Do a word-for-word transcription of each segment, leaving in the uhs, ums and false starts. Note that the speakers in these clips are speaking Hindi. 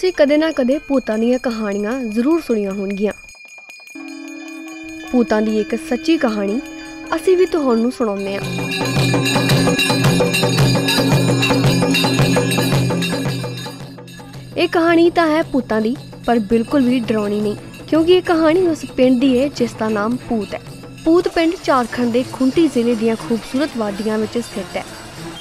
ਤੁਸੀਂ ਕਦੇ ਨਾ ਕਦੇ ਭੂਤਾਂ ਦੀਆਂ ਕਹਾਣੀਆਂ ਜ਼ਰੂਰ ਸੁਣੀਆਂ ਹੋਣਗੀਆਂ। ਭੂਤਾਂ ਦੀ ਇੱਕ ਸੱਚੀ ਕਹਾਣੀ ਅਸੀਂ ਵੀ ਤੁਹਾਨੂੰ ਸੁਣਾਉਂਦੇ ਹਾਂ। ਇਹ ਕਹਾਣੀ ਤਾਂ ਹੈ ਭੂਤਾਂ ਦੀ, ਪਰ ਬਿਲਕੁਲ ਵੀ ਡਰਾਉਣੀ ਨਹੀਂ, क्योंकि ये कहानी उस पिंड दी है जिसका नाम पूत है। पूत पिंड झारखंड के खूंटी जिले दी खूबसूरत वादियां विच स्थित है।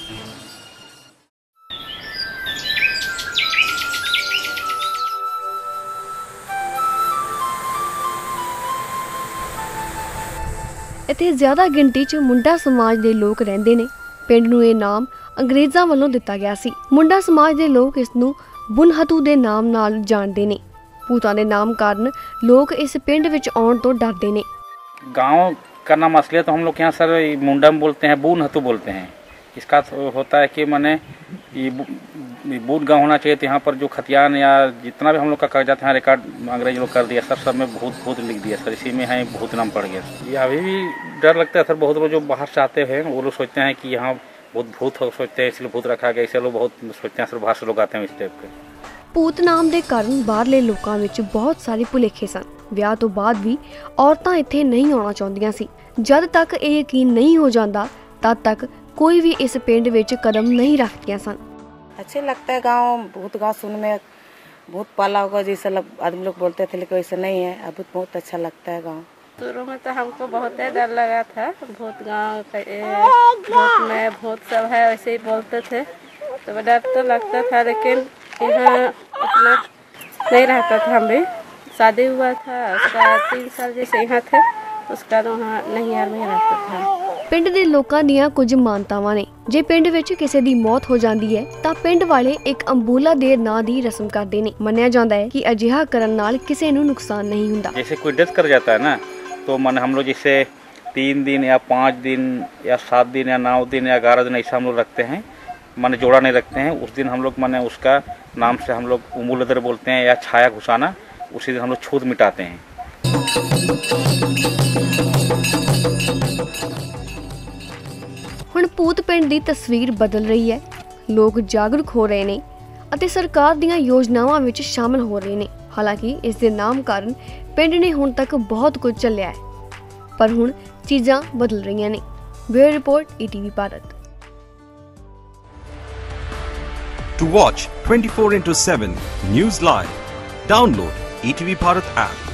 इत्थे ज्यादा गिनती च मुंडा समाज के लोग रहिंदे ने। पिंड नूं इह नाम अंग्रेज़ां वल्लों दिता गया सी। मुंडा समाज के लोग इस नूं बुनहतू के नाम नाल जाणदे ने। भूतां दे नाम कारण लोग इस पिंड विच आउण तो डरदे ने। गांव का नाम असलियत तो हम लोग यहाँ सर मुंडा में बोलते हैं, बुनहतू बोलते हैं। इसका होता है कि माने ये बूट गांव होना चाहिए। तो यहाँ पर जो खतियान या जितना भी हम लोग का कागजात यहाँ रिकॉर्ड अंग्रेज लोग कर दिया सर, सब में भूत भूत लिख दिया सर। इसी में है भूत नाम पड़ गया। ये अभी भी डर लगता है सर। बहुत लोग जो बाहर से आते हैं वो लोग सोचते हैं कि यहाँ बहुत भूत हो, सोचते हैं इसलिए भूत रखा गया। इसलिए लोग बहुत सोचते हैं सर, बाहर से लोग आते हैं इस टाइप के। भूत नाम के कारण बाहरले लोगों विच बहुत सारे भुलेखे सन। विआह तो बाद भी औरतां इत्थे नहीं आउणा चाहुंदियां सी। जद तक ये यकीन नहीं हो जाता तद तक कोई भी इस पिंड विच कदम नहीं रखदियां सन। अच्छे लगता है गांव, भूत गांव सुनने में बहुत पाला होगा जैसे आदमी लोग बोलते थे, लेकिन वैसे नहीं है। अब बहुत अच्छा लगता है गाँव। शुरू में तो हमको बहुत ही डर लगा था। भूत गाँव भूत में भूत सब है वैसे ही बोलते थे, तो डर तो लगता था। लेकिन यहाँ उतना नहीं रहता था। हम भी शादी हुआ था उसका तीन साल जैसे यहाँ थे, उसका वहाँ नैहर में रहता था। पिंड दे लोकां दियां कुछ मानतावां ने। जे पिंड विच किसी दी मौत हो जाती है तां पिंड वाले एक अंबोला देर नां दी रस्म करदे ने। मन्निया जांदा है कि अजिहा करन नाल किसी नूं नुकसान नहीं हुंदा। जैसे कोई डेथ कर जाता है ना, तो मन हम लोग जैसे तीन दिन या पाँच दिन या सात दिन या नौ दिन या ग्यारह दिन ऐसा हम लोग रखते हैं। माने जोड़ा नहीं रखते हैं। उस दिन हम लोग माने उसका नाम से हम लोग उमूलदर बोलते हैं या छाया घुसाना, उसी दिन हम लोग छूत मिटाते हैं। हुण भूत पिंड दी तस्वीर बदल रही है। लोग जागरूक हो रहे ने अते सरकार दीयां योजनावां विच शामिल हो रहे ने। हालांकि इस दे नाम कारण पिंड ने हुण तक बहुत कुछ चलिया है, पर हुण चीज़ां बदल रही ने। Bureau report E T V Bharat. To watch twenty-four into seven News Live, download E T V Bharat app.